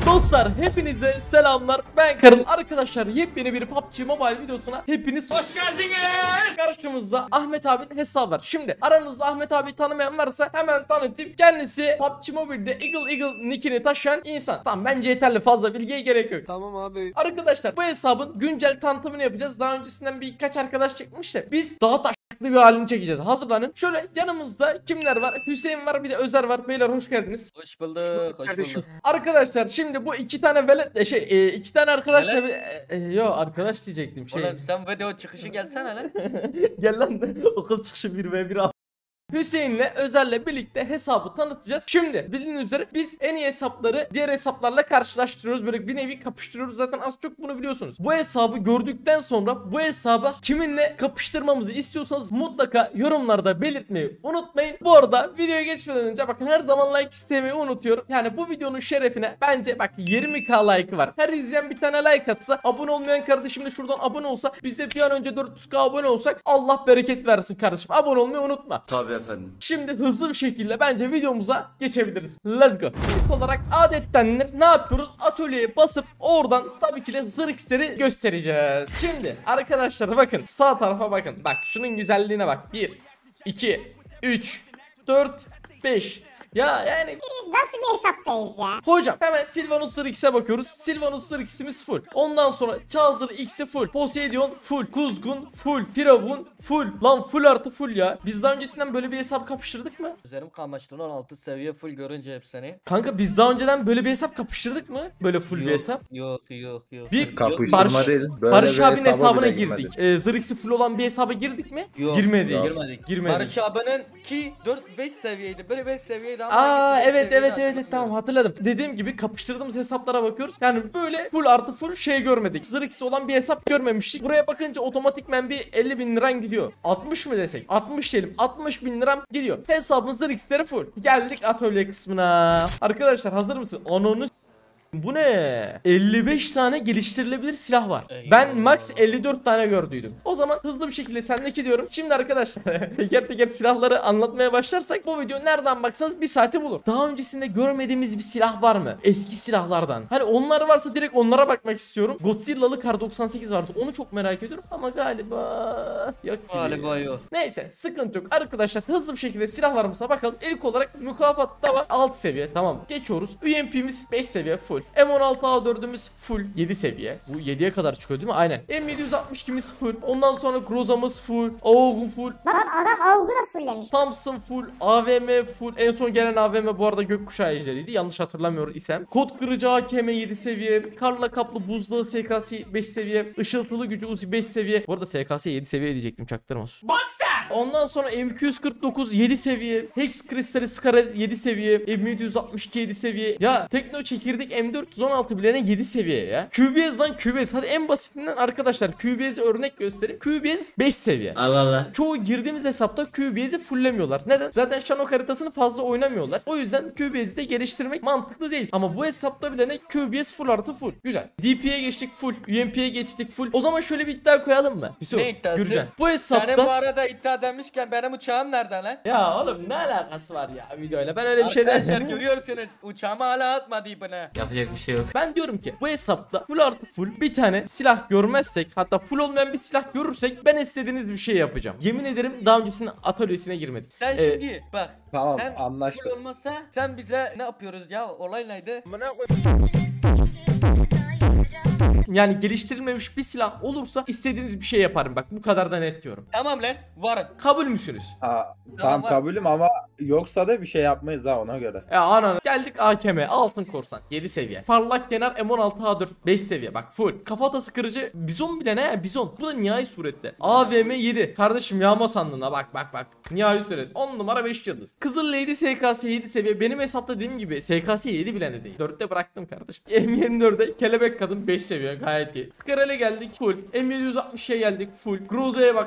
Dostlar hepinize selamlar. Ben Karıl. Arkadaşlar yepyeni bir PUBG Mobile videosuna hepiniz hoş geldiniz. Karşımızda Ahmet abinin hesabı var. Şimdi aranızda Ahmet abi tanımayan varsa hemen tanıtayım. Kendisi PUBG Mobile'de Eagle nickini taşıyan insan. Tamam, bence yeterli, fazla bilgiye gerek yok. Tamam abi. Arkadaşlar bu hesabın güncel tanıtımını yapacağız. Daha öncesinden birkaç arkadaş çekmiş de biz daha taşlı bir halini çekeceğiz. Hazırlanın. Şöyle yanımızda kimler var? Hüseyin var, bir de Özer var. Beyler hoş geldiniz. Hoş bulduk. Hoş bulduk. Arkadaşlar şimdi bu iki tane velet iki tane arkadaşla yo arkadaş diyecektim şey. Oğlum sen video çıkışı gelsene lan. Gel lan okul çıkışı 1v1 al. Hüseyin'le Özer'le birlikte hesabı tanıtacağız. Şimdi bildiğiniz üzere biz en iyi hesapları diğer hesaplarla karşılaştırıyoruz. Böyle bir nevi kapıştırıyoruz. Zaten az çok bunu biliyorsunuz. Bu hesabı gördükten sonra bu hesabı kiminle kapıştırmamızı istiyorsanız mutlaka yorumlarda belirtmeyi unutmayın. Bu arada videoya geçmeden önce bakın her zaman like istemeyi unutuyorum. Yani bu videonun şerefine bence bak 20k like'ı var. Her izleyen bir tane like atsa, abone olmayan kardeşim de şuradan abone olsa, biz de bir an önce 400k abone olsak Allah bereket versin kardeşim. Abone olmayı unutma. Tabii efendim. Şimdi hızlı bir şekilde bence videomuza geçebiliriz. Let's go. İlk olarak adettenler ne yapıyoruz? Atölyeye basıp oradan tabii ki de Zırx'leri göstereceğiz. Şimdi arkadaşlar bakın sağ tarafa bakın. Bak şunun güzelliğine bak. 1, 2, 3, 4, 5. Ya yani Biz nasıl bir hesaptayız ya? hocam hemen Sylvanus X'e bakıyoruz. Sylvanus X'imiz full. Ondan sonra Chazır X'i full. Poseidon full. Kuzgun full. Firavun full. Lan full artı full ya. Biz daha öncesinden böyle bir hesap kapıştırdık mı? Üzerim kamaştı 16 seviye full görünce hepsini. Kanka biz daha önceden böyle bir hesap kapıştırdık mı? Böyle full bir hesap. Yok. Bir Kapıştırma Barış- değil. Böyle Barış bir abinin hesabına bile girdik. girmedik. Zırx'i full olan bir hesaba girdik mi? Yok. Girmedik. Girmedik. Barış abinin 2 4 5 seviyeydi. Böyle 5 seviyeydi ama Aa hangisi beş evet seviyeydi tamam hatırlamıyorum. hatırladım. Dediğim gibi kapıştırdığımız hesaplara bakıyoruz. Yani böyle full artı full şey görmedik. Zırx'i olan bir hesap görmemiştik. Buraya bakınca otomatikmen bir 50.000 liran gidiyor. 60 mı desek? 60 diyelim. 60.000 liram gidiyor. Hesabın Zırx'leri full. Geldik atölye kısmına. Arkadaşlar hazır mısın? Onu bu ne? 55 tane geliştirilebilir silah var. Ben max 54 tane gördüydüm. O zaman hızlı bir şekilde sendeki diyorum. Şimdi arkadaşlar teker teker silahları anlatmaya başlarsak bu video nereden baksanız bir saati bulur. Daha öncesinde görmediğimiz bir silah var mı? Eski silahlardan. Hani onlar varsa direkt onlara bakmak istiyorum. Godzilla'lı Kar 98 vardı. Onu çok merak ediyorum ama galiba yok gibi. Galiba yok. Neyse sıkıntı yok. Arkadaşlar hızlı bir şekilde silahlarımıza bakalım. İlk olarak mükafatta var 6 seviye. Tamam geçiyoruz. UMP'miz 5 seviye full. M16A4'ümüz full 7 seviye. Bu 7'ye kadar çıkıyor değil mi? Aynen. M762'miz full. Ondan sonra Groza'mız full. AUG'u full. Lan adam avgu da fulllemiş. Thompson full. AVM full. En son gelen AVM bu arada gökkuşağı ejderiydi. Yanlış hatırlamıyor isem. Kod kırıcı AKM 7 seviye. Karla kaplı buzdağı SKS 5 seviye. Işıltılı gücü Uzi 5 seviye. Bu arada SKS 7 seviye diyecektim, çaktırmaz. Ondan sonra M249 7 seviye. Hex Kristali Scarlet 7 seviye. M762 7 seviye. Ya Tekno çekirdek M416 bilene 7 seviye ya. QBS lan QBS. Hadi en basitinden arkadaşlar QBS'i örnek göstereyim. QBS 5 seviye. Allah. Çoğu girdiğimiz hesapta QBS'i fulllemiyorlar. Neden? Zaten Shanok haritasını fazla oynamıyorlar. O yüzden QBS'i de geliştirmek mantıklı değil. Ama bu hesapta bilene QBS full artı full. Güzel. DP'ye geçtik full. UMP'ye geçtik full. O zaman şöyle bir iddia koyalım mı? Ne iddiası? Gürcan. Bu Senin hesapta... bu arada iddia demişken benim uçağım nerede lan? Ya oğlum ne alakası var ya videoyla? Ben öyle bir şey Arkadaşlar demiyorum. görüyorsunuz uçağımı hala atmadı bana. Yapacak bir şey yok. Ben diyorum ki bu hesapta full artı full bir tane silah görmezsek, hatta full olmayan bir silah görürsek ben istediğiniz bir şey yapacağım. Yemin ederim daha öncesinde atölyesine girmedik. Sen şimdi bak. Tamam, sen anlaştık. full olmazsa sen bize ne yapıyoruz ya? Olay neydi? Yani geliştirilmemiş bir silah olursa istediğiniz bir şey yaparım. Bak bu kadar da net diyorum. Tamam lan varım. Kabul müsünüz? Tamam var. kabulüm ama yoksa da bir şey yapmayız ha ona göre. Anan geldik AKM altın korsan 7 seviye. Parlak kenar M16A4 5 seviye. Bak full. Kafatası kırıcı bizon bile ne? Bizon. Bu da nihai surette. AVM 7. Kardeşim yağma sandığına bak. Nihai suret. 10 numara 5 yıldız. Kızıl Lady SKS 7 seviye. Benim hesapta dediğim gibi SKS 7 bile ne değil. 4'te bıraktım kardeşim. M24'de kelebek kadın 5 seviye gayet iyi. Skarel'e geldik full. M760'ya geldik full. Groza'ya baktık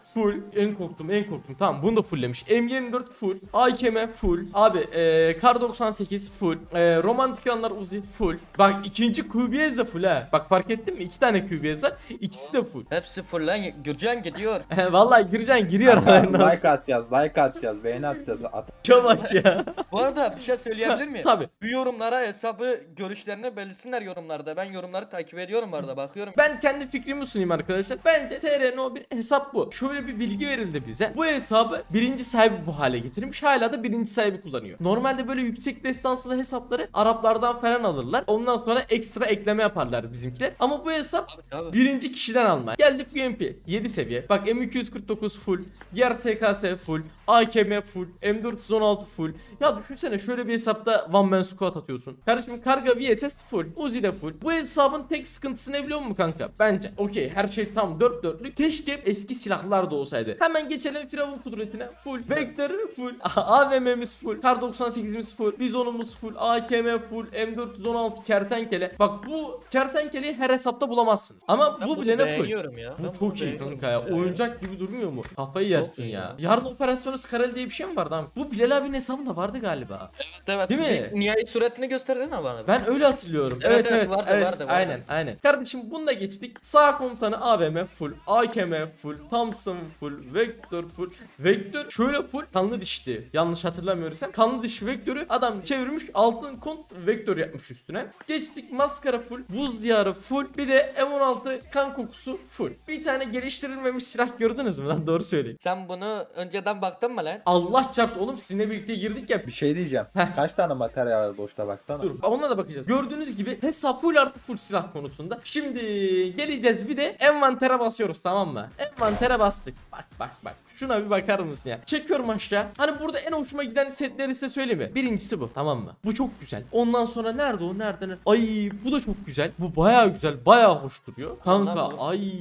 full. En korktum. Tamam, bunu da fulllemiş. M24 full. AKM full. Abi Kar 98 full. Romantik anlar Uzi full. Bak ikinci QBS de full ha. Bak fark ettin mi? 2 tane QBS var. İkisi de full. Hepsi full lan. Gürcan gidiyor. Vallahi gireceksin, giriyor. Like atacağız, beğeni atacağız. Çabuk ya. Bu arada bir şey söyleyebilir miyim? Tabii. Bu yorumlara hesabı görüşlerini belirsinler yorumlarda. Ben yorumları takip ediyorum bu arada, bakıyorum. Ben kendi fikrimi sunayım arkadaşlar. Bence TRNO bir hesap bu. Şöyle bir bilgi verildi bize. Bu hesabı birinci sahibi bu hale getirmiş. Hala da birinci sahibi kullanıyor. Normalde böyle yüksek destanslı hesapları Araplardan falan alırlar. Ondan sonra ekstra ekleme yaparlar bizimkiler. Ama bu hesap Abi. birinci kişiden almaya. Geldik UMP 7 seviye. Bak M249 full. Diğer SKS full. AKM full. M416 full. Ya düşünsene şöyle bir hesapta one man squad atıyorsun. Kardeşim karga VSS full. Uzi de full. Bu hesabın tek sıkıntısı ne biliyor musun kanka? Bence okey, her şey tam dört dörtlük. Keşke eski silahlar da olsaydı. Hemen geçelim Firavun kudretine. Full. Vektör full. AVM'miz full. Kar 98'imiz full. Bizonumuz full. AKM full. M416 kertenkele. Bak bu kertenkeleyi her hesapta bulamazsınız. Ama Ben bu bunu bile ne full. beğeniyorum ya. Ben Bu bunu çok iyi beğeniyorum kanka ya. Oyuncak gibi durmuyor mu? Kafayı yersin iyi ya. ya. Yarın operasyonu Skarel diye bir şey mi vardı abi? Bu Bilal abinin hesabında vardı galiba. Evet. Değil mi? Bir nihai suretini gösterdin mi bana? Ben öyle hatırlıyorum. Evet, Evet evet, evet. vardı, Evet, vardı. Aynen. Kardeşim bununla geçtik. Sağ komutanı AVM full, AKM full, Thompson full, Vektör full. Vektör şöyle full kanlı dişti. Yanlış hatırlamıyorsam. Kanlı diş Vektör'ü adam çevirmiş, altın kont Vektör yapmış üstüne. Geçtik maskara full, buz diyarı full, bir de M16 kan kokusu full. Bir tane geliştirilmemiş silah gördünüz mü lan, doğru söyleyin. Sen bunu önceden baktın mı lan? Allah çarpsın oğlum, sizinle birlikte girdik ya. Bir şey diyeceğim. Kaç tane materyal var boşta baksana. Dur, onunla da bakacağız. Gördüğünüz gibi hesap full artı full silah konusunda. Şimdi geleceğiz, bir de envantere basıyoruz, tamam mı? Envantere bastık. Bak. Şuna bir bakar mısın ya? Çekiyorum aşağı. Hani burada en hoşuma giden setleri size söyleyeyim mi? Birincisi bu, tamam mı? Bu çok güzel. Ondan sonra nerede o? Nerede? Ay bu da çok güzel. Bu bayağı güzel. Bayağı hoş duruyor. Kanka Allah bu. ay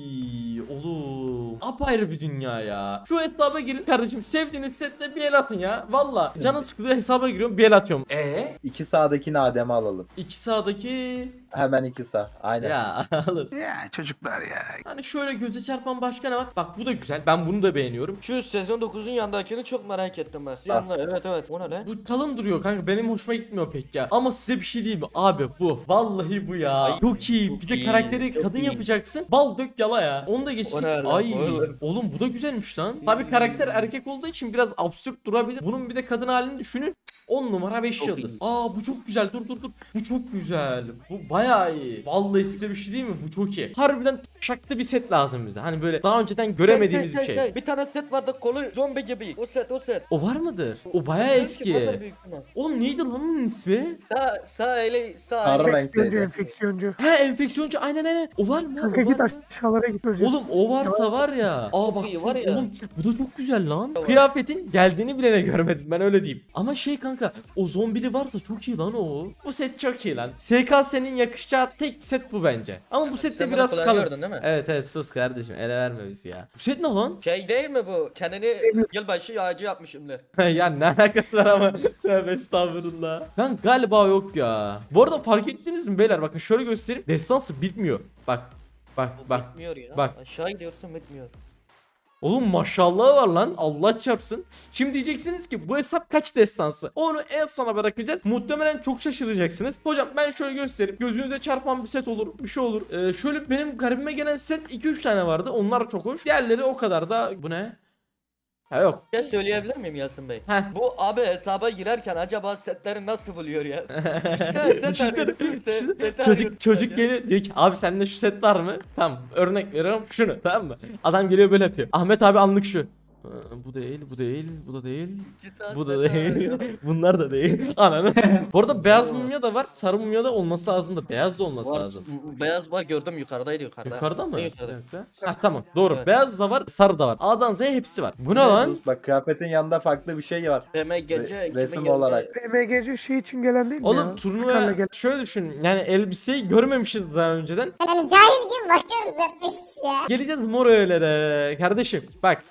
oğlum. Apayrı bir dünya ya. Şu hesaba girin kardeşim. Sevdiğiniz setle bir el atın ya. Valla canı sıkılıyor, hesaba giriyorum, bir el atıyorum. 2 sağdakini Adem'e alalım. İki sağdaki Hemen 2 sağ. Aynen. ya alırsın. Ya çocuklar ya. Hani şöyle göze çarpan başka ne var? Bak bu da güzel. Ben bunu da beğeniyorum. Şu sezon 9'un yanındakini çok merak ettim ben. Yanında, evet o ne lan? Bu kalın duruyor kanka. Benim hoşuma gitmiyor pek ya. Ama size bir şey diyeyim mi? Abi bu. Vallahi bu ya. Ay, çok iyi. çok Bir de iyi, karakteri çok kadın iyi. yapacaksın. Bal dök yala ya. Onu da geçtik. O ne lan? Ay. O ne? Oğlum bu da güzelmiş lan. Tabii karakter erkek olduğu için biraz absürt durabilir. Bunun bir de kadın halini düşünün. 10 numara 5 Çok yıldız. iyi. Aa bu çok güzel. Dur. Bu çok güzel. Bu bayağı iyi. Vallahi size bir şey diyeyim mi? Bu çok iyi. Harbiden şaklı bir set lazım bize. Hani böyle daha önceden göremediğimiz bir şey. Bir tane set vardı, kolu zombi gibi. O set. O var mıdır? O bayağı Belki eski. vardır büyük ihtimal. Oğlum neydi lan onun ismi? Sağ eli sağ Sarı eli. renkteydi. Enfeksiyoncu. He enfeksiyoncu, aynen. O var mı? Kanka O git var mı? aşağılara git önce. Oğlum o varsa var ya. Aa bak iyi var ya. oğlum bu da çok güzel lan. Var. Kıyafetin geldiğini bile görmedim, ben öyle diyeyim. Ama şey kanka, o zombili varsa çok iyi lan o. Bu set çok iyi lan. SKS'nin yakışacağı tek set bu bence. Ama bu set de Sen bunu biraz falan kalın. gördün değil mi? Evet sus kardeşim, ele verme bizi ya. Bu set ne lan? Şey değil mi bu? Kendini yılbaşı ağacı yapmışımdır. Ya ne alakası var ama. Tövbe estağfurullah. Lan galiba yok ya. Bu arada fark ettiniz mi beyler? Bakın şöyle göstereyim. Destansı bitmiyor. Bak. Bitmiyor ya. bak. Aşağı gidiyorsun bitmiyor. Oğlum maşallah var lan. Allah çarpsın. Şimdi diyeceksiniz ki bu hesap kaç destansı? Onu en sona bırakacağız. Muhtemelen çok şaşıracaksınız. Hocam ben şöyle göstereyim. Gözünüze çarpan bir set olur. Bir şey olur. Şöyle benim garibime gelen set 2-3 tane vardı. Onlar çok hoş. Diğerleri o kadar da. Bu ne? Ha yok. Bir şey söyleyebilir miyim Yasin Bey? Heh. Bu abi hesaba girerken acaba setleri nasıl buluyor ya? Düşünsene, Düşünsene. Çocuk geliyor diyor ki abi sende şu set var mı? Tamam, örnek veriyorum şunu, tamam mı? Adam geliyor böyle yapıyor. Ahmet abi anlık şu. Bu değil, bu da değil. Bu da değil. Bunlar da değil. Ananı. Bu arada beyaz mumya da var, sarı mumya da olması lazım da beyaz da olması lazım. Beyaz var, gördüm yukarıdaydı Yukarıda mı? En yukarıda. Bir dakika. Ha tamam, doğru. Evet. Beyaz da var, sarı da var. A'dan Z'ye hepsi var. Bu ne lan? Bak kıyafetin yanında farklı bir şey var. BMGC Resim 2020'de olarak. PMGC şey için gelen değil mi Oğlum ya? turnuva Scar'la gelen. şöyle düşün. Yani elbiseyi görmemişiz daha önceden. Yani cahil gibi bakıyoruz hep 5 kişiye. Geleceğiz mor öğelere. Kardeşim bak.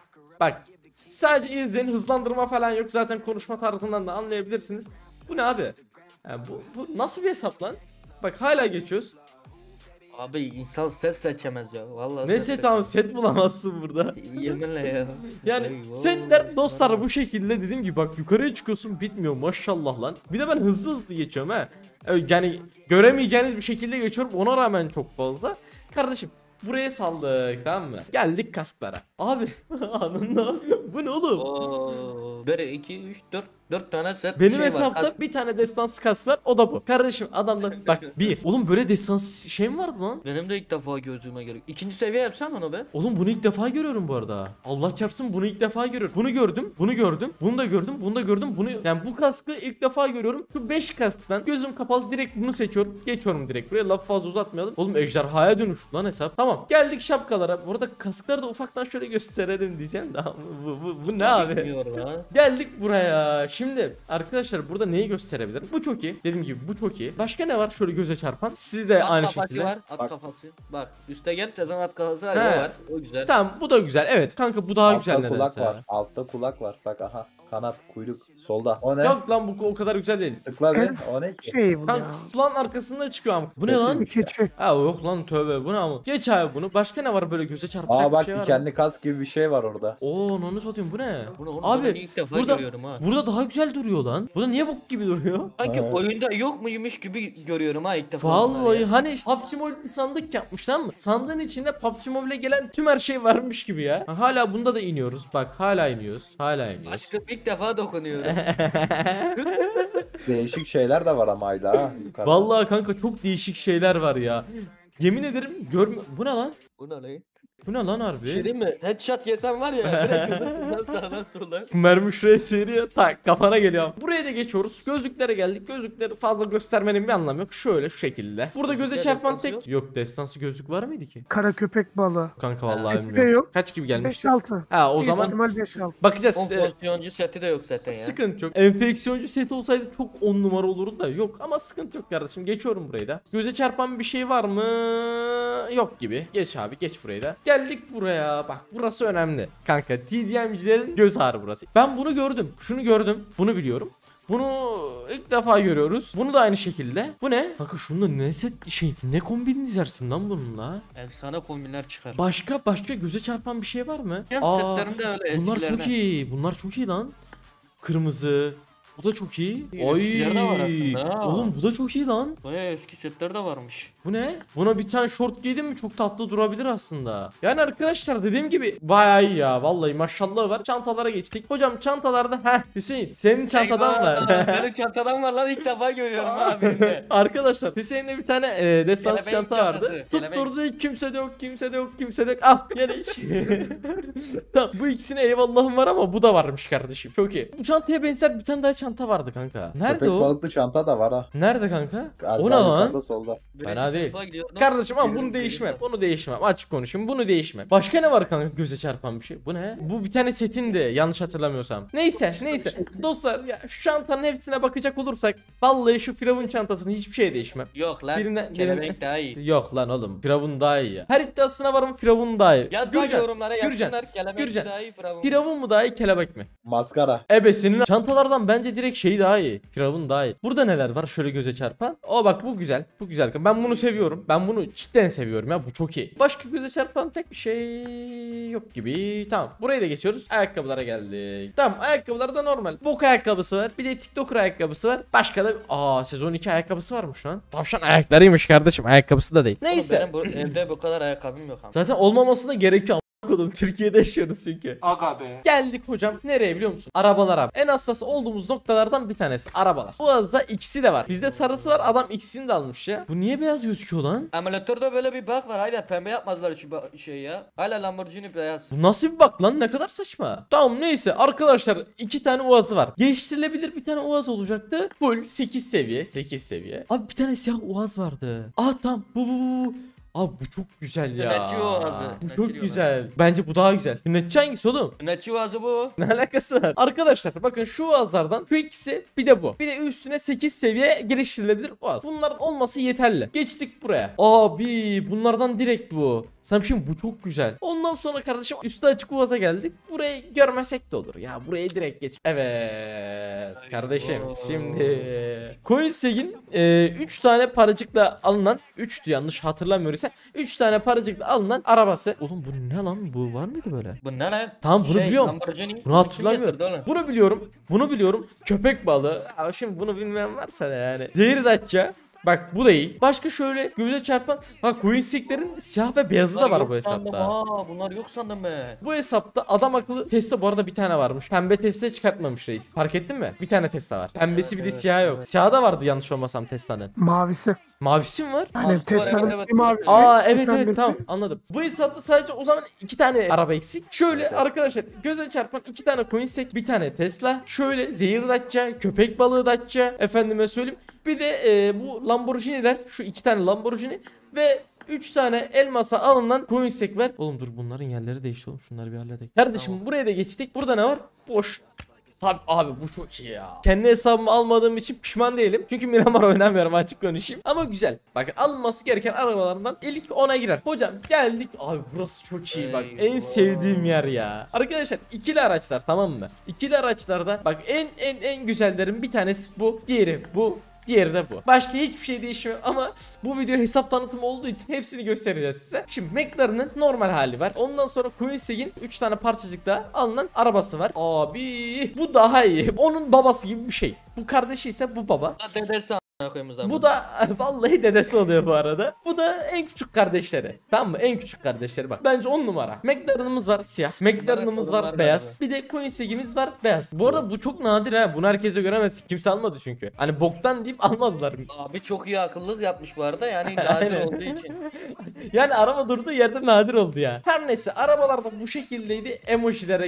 Sadece izleyin, hızlandırma falan yok. Zaten konuşma tarzından da anlayabilirsiniz. Bu ne abi? Yani bu nasıl bir hesap lan? Bak hala geçiyoruz. Abi insan ses seçemez ya. Vallahi Ne set abi, set bulamazsın burada. Yeminle ya. Yani Eyvah. setler dostlar bu şekilde, dediğim gibi bak yukarıya çıkıyorsun bitmiyor maşallah lan. Bir de ben hızlı geçiyorum ha. Yani göremeyeceğiniz bir şekilde geçiyorum, ona rağmen çok fazla. Kardeşim buraya saldık, tamam mı? Geldik kasklara. Abi anında bu ne oğlum? Oo, 1, 2, 3, 4 tane set Benim şey var. hesapta bir tane destansı kask var, o da bu. Kardeşim adamda bak bir. Oğlum böyle destansı şey mi vardı lan? Benim de ilk defa gözüme geliyor. İkinci seviye yapsam onu be. Oğlum bunu ilk defa görüyorum bu arada. Allah çarpsın bunu ilk defa görüyorum. Bunu gördüm, bunu gördüm, bunu da gördüm, bunu da gördüm. Bunu yani bu kaskı ilk defa görüyorum. Şu 5 kasktan gözüm kapalı direkt bunu seçiyorum. Geçiyorum direkt buraya, laf fazla uzatmayalım. Oğlum ejderhaya dönüştü lan hesap. Tamam geldik şapkalara. Burada kaskları da ufaktan şöyle gösterelim diyeceğim de bu ne abi? Bilmiyor lan. Geldik buraya. Şimdi arkadaşlar burada neyi gösterebilirim? Bu çok iyi. Dediğim gibi bu çok iyi. Başka ne var şöyle göze çarpan? Siz de At aynı kafası şekilde. var. At Bak. kafası. Bak üstte gel sezon at kafası var. He. O var. O güzel. Tamam bu da güzel. Evet kanka bu daha güzel Altta kulak nedense. var. Altta kulak var. Bak aha. Kanat, kuyruk. Solda. O ne? Yok lan bu o kadar güzel değil. Tıkla bir. En O ne ki? Şey bu Kanka ya. sulan arkasında çıkıyor ama. Bu ne lan? Keçi. Ha yok lan tövbe, bu ne ama. Geç abi bunu. Başka ne var böyle göze çarpacak Aa bir bak şey var mı? dikenli kask gibi bir şey var orada. Oo onu satayım, bu ne? Bunu onu Abi, ben ilk defa burada- görüyorum ha. Burada daha güzel duruyor lan. Burada niye bok gibi duruyor? Sanki Evet. oyunda yok muymuş gibi görüyorum ha ilk defa. bunları Vallahi ya. hani PUBG Mobile bir sandık yapmış lan mı? Sandığın içinde PUBG Mobile'e gelen tüm her şey varmış gibi ya. Ha, hala bunda da iniyoruz. Bak hala iniyoruz. Hala iniyoruz. Aşkım ilk defa dokunuyorum. Değişik şeyler de var ama hala ha. yukarıda. Vallahi kanka çok değişik şeyler var ya. Yemin ederim görme. Bu ne lan? Bu ne lan? Bu ne lan harbi? Bir şey değil mi? Headshot yesem var ya. Direkt kafasından sağdan soldan. Mermi şuraya sıyırıyor, tak kafana geliyor. Buraya da geçiyoruz. Gözlüklere geldik. Gözlükleri fazla göstermenin bir anlamı yok. Şöyle şu şekilde. Burada göze Gözlükler çarpan destansı tek... Yok destansı gözlük var mıydı ki? Kara köpek balığı. Kanka vallahi Seti de bilmiyorum. yok. Kaç gibi gelmişti? 5-6. Ha o Büyük zaman ihtimal 5-6. bakacağız. 10 pozisyoncu seti de yok zaten ya. Sıkıntı yok. Enfeksiyoncu seti olsaydı çok 10 numara olurdu da yok. Ama sıkıntı yok kardeşim. Geçiyorum burayı da. Göze çarpan bir şey var mı? Yok gibi. Geç abi geç burayı da. Geldik buraya. Bak burası önemli. Kanka TDM'cilerin göz ağrı burası. Ben bunu gördüm. Şunu gördüm. Bunu biliyorum. Bunu ilk defa görüyoruz. Bunu da aynı şekilde. Bu ne? Kanka şunda ne set şey, ne kombin dizersin lan bununla? Efsane kombinler çıkar. Başka göze çarpan bir şey var mı? Hem setlerinde öyle bunlar eskilerden. çok iyi. Bunlar çok iyi lan. Kırmızı. Bu da çok iyi. Eskiler de var aslında. Oğlum bu da çok iyi lan. Baya eski setler de varmış. Bu ne? Buna bir tane şort giydim mi çok tatlı durabilir aslında. Yani arkadaşlar dediğim gibi bayağı iyi ya. Vallahi maşallah var. Çantalara geçtik. Hocam çantalarda Hüseyin senin çantadan Eyvah, var. Benim çantadan var lan ilk defa görüyorum abi. Arkadaşlar Hüseyin'de bir tane destansı Kelebek çanta vardı. çantası, kelebek. Tutturdu ilk kimse de yok, kimse de yok, kimse de yok. Al gene iş. Tamam bu ikisine eyvallahım var ama bu da varmış kardeşim. Çok iyi. Bu çantaya benzer bir tane daha çanta vardı kanka. Nerede Köpek o? balıklı çanta da var ha. Nerede kanka? O ne Erzan lan? yukarıda solda. Fena değil. sınıfa gidiyordum. Kardeşim ama bunu Birinci değişmem. sınıfa. Bunu değişmem. Açık konuşayım. Bunu değişmem. Başka ne var kanka göze çarpan bir şey? Bu ne? Bu bir tane setin de yanlış hatırlamıyorsam. Neyse. Dostlar ya şu çantanın hepsine bakacak olursak vallahi şu Firavun çantasını hiçbir şey değişmem. Yok lan. Birine- Kelebek daha iyi. Yok lan oğlum. Firavun daha iyi ya. Her iddiasına varım Firavun daha iyi. Yaz bak yorumlara Gürcan, yazsınlar kelebek Gürcan. daha iyi. Bravo. Firavun mu daha iyi kelebek mi? Maskara. Senin çantalardan bence direkt şey daha iyi. Firavun daha iyi. Burada neler var şöyle göze çarpan? O bak bu güzel. Bu güzel. Ben bunu seviyorum. Ben bunu cidden seviyorum ya. Bu çok iyi. Başka göze çarpan pek bir şey yok gibi. Tamam. Burayı da geçiyoruz. Ayakkabılara geldik. Tamam. Ayakkabılarda normal. Bok ayakkabısı var. Bir de TikToker ayakkabısı var. Başka da sezon 2 ayakkabısı varmış lan. Tavşan ayaklarıymış kardeşim. Ayakkabısı da değil. Oğlum Neyse. benim bu, evde bu kadar ayakkabım yok ama. Zaten olmaması da gerekiyor. Oğlum Türkiye'de yaşıyoruz çünkü. Aga be. Geldik hocam nereye biliyor musun? Arabalara. En hassas olduğumuz noktalardan bir tanesi arabalar. Bu ağızda ikisi de var. Bizde sarısı var, adam ikisini de almış ya. Bu niye beyaz gözüküyor lan? Emülatörde böyle bir bug var. Hala pembe yapmadılar şu şey ya. Hala Lamborghini beyaz. Bu nasıl bir bak lan, ne kadar saçma. Tamam neyse arkadaşlar 2 tane uazı var. Geliştirilebilir bir tane uaz olacaktı. Full 8 seviye. 8 seviye. Abi bir tane siyah uaz vardı. Tamam bu. Abi bu çok güzel ya. Sünnetçi uazı. Bu Sünnetçi çok diyorlar. güzel. Bence bu daha güzel. Sünnetçi hangisi oğlum? Sünnetçi vazı bu. Ne alakası var? Arkadaşlar bakın şu uazlardan şu ikisi bir de bu. Bir de üstüne 8 seviye geliştirilebilir uaz. Bunların olması yeterli. Geçtik buraya. Abi bunlardan direkt bu. Sana şimdi bu çok güzel. Ondan sonra kardeşim üstü açık uvaza geldik. Burayı görmesek de olur ya. Burayı direkt geç. Evet kardeşim. Şimdi Coinseg'in 3 tane paracıkla alınan 3'tü yanlış hatırlamıyorsam. 3 tane paracıkla alınan arabası. Oğlum bu ne lan? Bu var mıydı böyle? Bu ne lan? Tamam bunu biliyorum. Lamborghini. Bunu hatırlamıyorum. Kim getirdi oğlum? Bunu biliyorum. Bunu biliyorum. Köpek balığı. Ya şimdi bunu bilmeyen varsa da yani. Zehir datça. Bak bu da iyi. Başka şöyle göze çarpan. Bak Coinsek'lerin siyah ve beyazı da Bunlar var yok bu sandım hesapta. ha, bunlar yok sandım be. Bu hesapta adam akıllı Tesla bu arada bir tane varmış. Pembe Tesla çıkartmamış reis. Fark ettin mi? Bir tane Tesla var. Pembesi Evet, bir de evet, siyah yok. evet. Siyah da vardı yanlış olmasam Tesla'nın. Mavisi. Mavisi mi var? Hani Mavisi var, Tesla'nın evet, evet. bir mavisi. Aa bir evet evet pembesi. tamam anladım. Bu hesapta sadece o zaman 2 tane araba eksik. Şöyle arkadaşlar göze çarpan 2 tane Coinsek, bir tane Tesla. Şöyle zehir datça, köpek balığı datça, efendime söyleyeyim. Bir de bu Lamborghini'ler, şu 2 tane Lamborghini ve 3 tane elmasa alınan Coinsek var. Oğlum dur bunların yerleri değişti oğlum. Şunları bir halledelim. Kardeşim Tamam. buraya da geçtik. Burada ne var? Boş. Tabii abi bu çok iyi ya. Kendi hesabımı almadığım için pişman değilim. Çünkü Miramar oynamıyorum açık konuşayım. Ama güzel. Bakın alınması gereken arabalardan ilk 10'a girer. Hocam geldik. Abi burası çok iyi bak. En Eyvah. sevdiğim yer ya. Arkadaşlar ikili araçlar tamam mı? İkili araçlarda bak en güzellerin bir tanesi bu. Diğeri bu. Diğeri de bu. Başka hiçbir şey değişmiyor ama bu video hesap tanıtımı olduğu için hepsini göstereceğiz size. Şimdi McLaren'ın normal hali var. Ondan sonra Koenigsegg'in 3 tane parçacıkla alınan arabası var. Abi bu daha iyi. Onun babası gibi bir şey. Bu kardeşi ise bu baba. Ha, dedesi a**ına koyayım o zaman. Bu da vallahi dedesi oluyor bu arada. Bu da en küçük kardeşleri. Tamam mı? En küçük kardeşleri bak. Bence 10 numara. McLaren'ımız var siyah. McLaren'ımız var sorunlar beyaz. var Bir de Koenigsegg'imiz var beyaz. Bu arada bu çok nadir ha. Bunu herkese göremez. Kimse almadı çünkü. Hani boktan deyip almadılar. Abi çok iyi akıllık yapmış bu arada yani nadir Aynen. olduğu için. Yani araba durduğu yerde nadir oldu ya. Her neyse arabalarda bu şekildeydi. Emojilere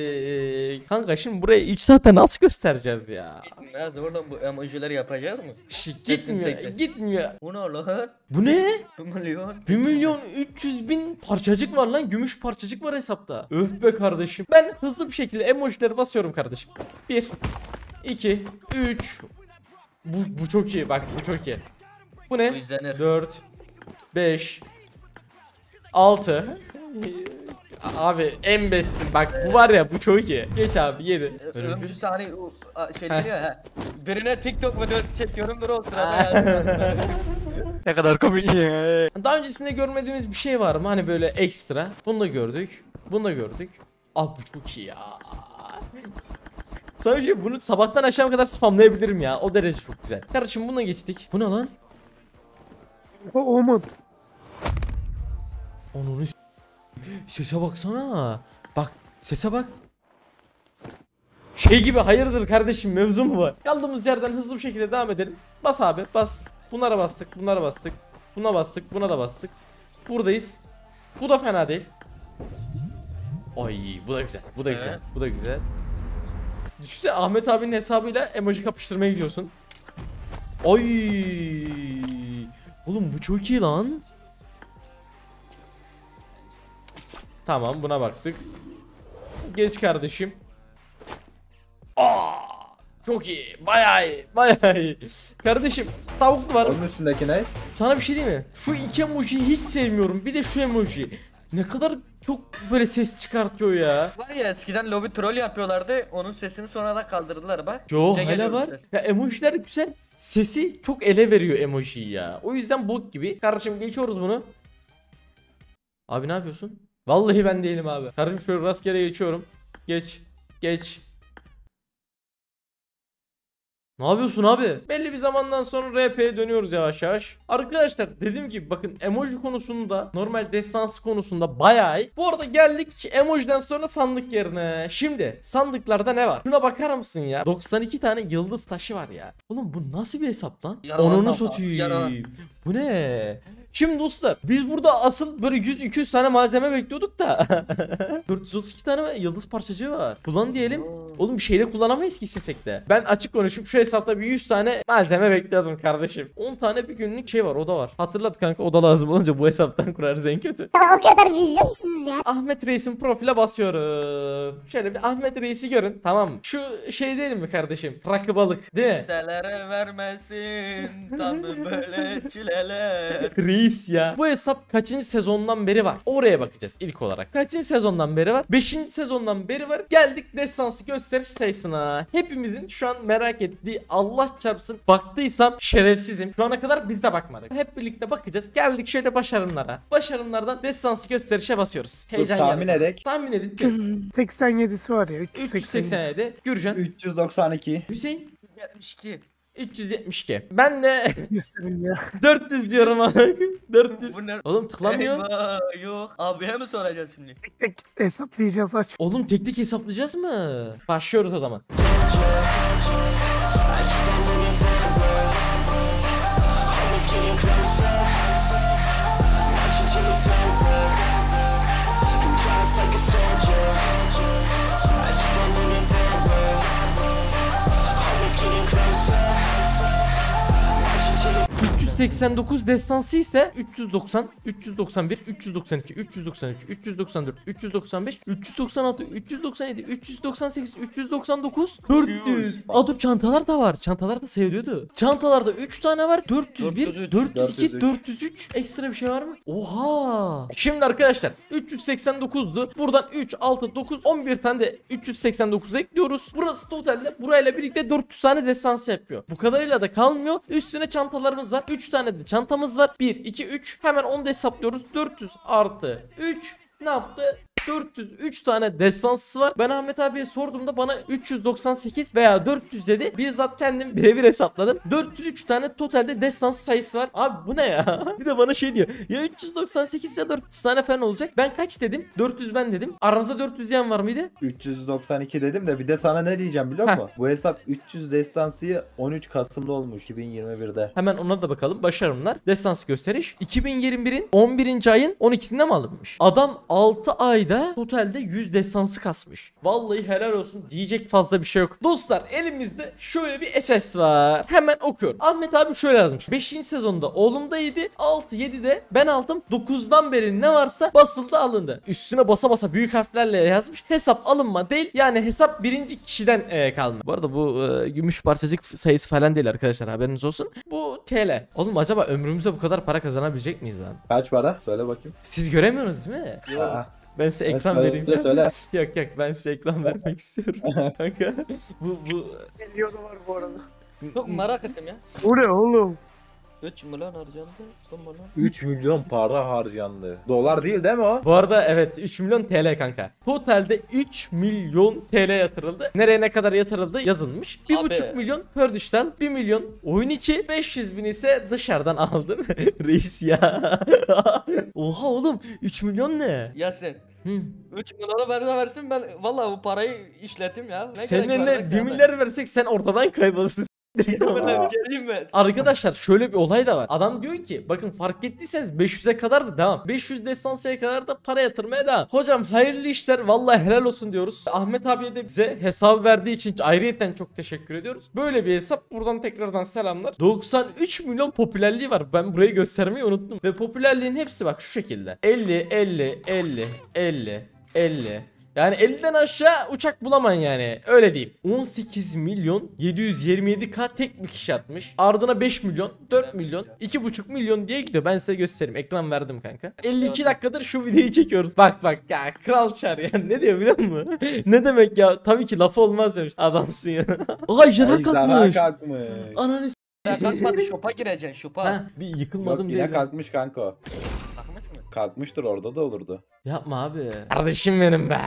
geldi. Kanka şimdi buraya 3 saate nasıl göstereceğiz ya? Gitmez oğlum bu emojileri yapacağız mı? Gitmiyor. tekrar. Gitmiyor. Bu ne lan? Bu ne? 1 milyon. 1.300.000 parçacık var lan. Gümüş parçacık var hesapta. Öf be kardeşim. Ben hızlı bir şekilde emojileri basıyorum kardeşim. 1 2 3 Bu çok iyi. Bak bu çok iyi. Bu Bu ne? izlenir. 4 5 6 Abi en bestim bak bu var ya bu çok iyi. Geç abi 7. Ömrüsü hani şey diyor ya. Birine TikTok videosu çekiyorumdur o sırada yani. Ne kadar komik ya. Daha öncesinde görmediğimiz bir şey var mı? Hani böyle ekstra. Bunu da gördük. Bunu da gördük. Ah bu çok iyi ya. Sadece bunu sabahtan akşama kadar spamlayabilirim ya. O derece çok güzel. Kardeşim buna geçtik. Bu ne lan? O Omen. Onun sese baksana. Bak sese bak. Şey gibi hayırdır kardeşim mevzu mu var? Kaldığımız yerden hızlı bir şekilde devam edelim. Bas abi bas. Bunlara bastık bunlara bastık. Buna bastık buna da bastık. Buradayız. Bu da fena değil. Ay bu da güzel. Bu da güzel. Evet. Bu da güzel. Düşünsene Ahmet abinin hesabıyla emoji kapıştırmaya gidiyorsun. Ay. Oğlum bu çok iyi lan. Tamam buna baktık. Geç kardeşim. Aa, çok iyi. Bayağı iyi. Bayağı iyi. Kardeşim tavuklu var. Onun üstündeki ne? Sana bir şey diyeyim mi? Şu iki emojiyi hiç sevmiyorum. Bir de şu emoji. Ne kadar çok böyle ses çıkartıyor ya. Var ya eskiden lobi troll yapıyorlardı. Onun sesini sonradan kaldırdılar bak. Yo Ne hala geliyor bu var. ses? Ya emojiler güzel. Sesi çok ele veriyor emojiyi ya. O yüzden bok gibi. Kardeşim geçiyoruz bunu. Abi ne yapıyorsun? Vallahi ben değilim abi. Kardeşim şöyle rastgele geçiyorum. Geç. Geç. Ne yapıyorsun abi? Belli bir zamandan sonra RP'ye dönüyoruz yavaş yavaş. Arkadaşlar dediğim gibi bakın emoji konusunda normal destansı konusunda bayağı iyi. Bu arada geldik emojiden sonra sandık yerine. Şimdi sandıklarda ne var? Şuna bakar mısın ya? 92 tane yıldız taşı var ya. Oğlum bu nasıl bir hesap lan? Yalan Onunu lan, satayım. yalan. Bu ne? Şimdi dostlar biz burada asıl böyle 100-200 tane malzeme bekliyorduk da 432 tane yıldız parçacığı var. Kullan diyelim. Oğlum bir şeyde kullanamayız ki istesek de. Ben açık konuşup şu hesapta bir 100 tane malzeme bekliyordum kardeşim. 10 tane bir günlük şey var, oda var. Hatırlat kanka, oda lazım olunca bu hesaptan kurarız en kötü. O kadar vizyonsuz ya. Ahmet Reis'in profile basıyorum. Şöyle bir Ahmet Reis'i görün, tamam mı? Şu şey değil mi kardeşim? Rakı balık değil mi? Kimselere vermesin tabi böyle çileler. Reis Reis ya. Bu hesap kaçıncı sezondan beri var? Oraya bakacağız ilk olarak. Kaçıncı sezondan beri var? 5. sezondan beri var. Geldik destansı gösteriş sayısına. Hepimizin şu an merak ettiği, Allah çarpsın baktıysam şerefsizim. Şu ana kadar biz de bakmadık. Hep birlikte bakacağız. Geldik şöyle başarımlara. Başarımlardan destansı gösterişe basıyoruz. Dur, Heyecan tahmin geldi. edek. Tahmin edin. 387'si var ya. 387. Gürcan. 392. Hüseyin. 72. 372. Ben de Gösterin ya. 400 diyorum abi. 400. Bu ne? Oğlum tıklamıyor. Eyvah, yok. Abiye mi soracağız şimdi? Tek tek hesaplayacağız aç. Oğlum tek tek hesaplayacağız mı? Başlıyoruz o zaman. ...389 destansı ise 390, 391, 392, 393, 394, 395, 396, 397, 398, 399, 400. Aa dur, çantalar da var. Çantalar da seviliyordu. Çantalarda 3 tane var. 401, 402, 403. Ekstra bir şey var mı? Oha. Şimdi arkadaşlar 389'du. Buradan 3, 6, 9, 11 tane de 389 ekliyoruz. Burası totalde burayla birlikte 400 tane destansı yapıyor. Bu kadarıyla da kalmıyor. Üstüne çantalarımız var. 3 tane de çantamız var. 1, 2, 3. Hemen onu da hesaplıyoruz. 400 artı 3 ne yaptı? 403 tane destansı var. Ben Ahmet abiye sorduğumda bana 398 veya 400 dedi. Bizzat kendim birebir hesapladım. 403 tane totalde destansı sayısı var. Abi bu ne ya? Bir de bana şey diyor. Ya 398 ya 400 tane falan olacak. Ben kaç dedim? 400 ben dedim. Aranızda 400 diyen var mıydı? 392 dedim de bir de sana ne diyeceğim biliyor musun? Bu hesap 300 destansıyı 13 Kasım'da olmuş 2021'de. Hemen ona da bakalım. Başarımlar. Destansı gösteriş. 2021'in 11. ayın 12'sinde mi alınmış? Adam 6 ayda totalde 100 destansı kasmış. Vallahi helal olsun, diyecek fazla bir şey yok. Dostlar elimizde şöyle bir SS var. Hemen okuyorum. Ahmet abi şöyle yazmış. 5. sezonda oğlumdaydı. 6, 7'de ben aldım. 9'dan beri ne varsa basıldı alındı. Üstüne basa basa büyük harflerle yazmış. Hesap alınma değil. Yani hesap birinci kişiden kalma. Bu arada bu gümüş parçacık sayısı falan değil arkadaşlar, haberiniz olsun. Bu TL. Oğlum acaba ömrümüzde bu kadar para kazanabilecek miyiz lan? Kaç para? Söyle bakayım. Siz göremiyorsunuz değil mi? Aa, Ben size ekran söyle, vereyim. söyle. Yok ben size ekran vermek istiyorum. Kanka bu Geliyor da var bu arada. Çok merak ettim ya. O ne oğlum? 3 milyon harcandı. Son bana. 3 milyon para harcandı. Dolar değil mi o? bu arada evet 3 milyon TL kanka. Totalde 3 milyon TL yatırıldı. Nereye ne kadar yatırıldı yazılmış. 1,5 Abi. milyon pördüşten, 1 milyon oyun içi, 500 bin ise dışarıdan aldım. Reis ya. Oha oğlum 3 milyon ne? Yasin. Hı. 3 milyonu versin ben vallahi bu parayı işletim ya. Ne Senin gerek var eline lan 1 ya? milyar versek sen ortadan kaybolursun. Böyle bir şey diyeyim mi? Arkadaşlar şöyle bir olay da var. Adam diyor ki bakın fark ettiyseniz 500'e kadar da devam. 500 destansıya kadar da para yatırmaya devam. Hocam hayırlı işler, vallahi helal olsun diyoruz. Ahmet abiye de bize hesabı verdiği için ayrıyeten çok teşekkür ediyoruz. Böyle bir hesap, buradan tekrardan selamlar. 93 milyon popülerliği var. Ben burayı göstermeyi unuttum. Ve popülerliğin hepsi bak şu şekilde. 50 50 50 50 50. Yani 50'den aşağı uçak bulamayın yani. Öyle diyeyim. 18 milyon 727k tek bir kişi atmış. Ardına 5 milyon, 4 milyon, 2,5 milyon diye gidiyor. Ben size göstereyim. Ekran verdim kanka. 52 dakikadır şu videoyu çekiyoruz. Bak ya kral çar ya. Ne diyor biliyor musun? Ne demek ya? Tabii ki lafı olmaz demiş. Adamsın ya. Ay jana kalkmış. kalkmış. Ananı Ya kalkmadı şopa gireceksin şopa. Ha, bir yıkılmadım Yok, yine değil. kalkmış kanka o. Kalkmış mı? Kalkmıştır, orada da olurdu. Yapma abi. Kardeşim benim be.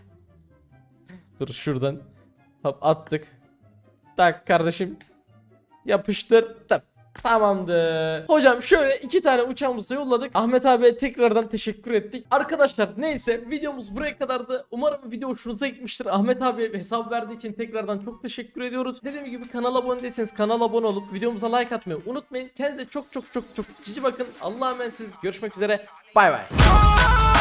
Dur şuradan. Hop attık. Tak kardeşim. Yapıştır. Tamamdır. Hocam şöyle 2 tane uçağımızı yolladık. Ahmet abiye tekrardan teşekkür ettik. Arkadaşlar neyse videomuz buraya kadardı. Umarım video hoşunuza gitmiştir. Ahmet abiye hesap verdiği için tekrardan çok teşekkür ediyoruz. Dediğim gibi kanala abone değilseniz kanala abone olup videomuza like atmayı unutmayın. Kendinize çok cici bakın. Allah'a emanetsiniz. Görüşmek üzere. Bay bay.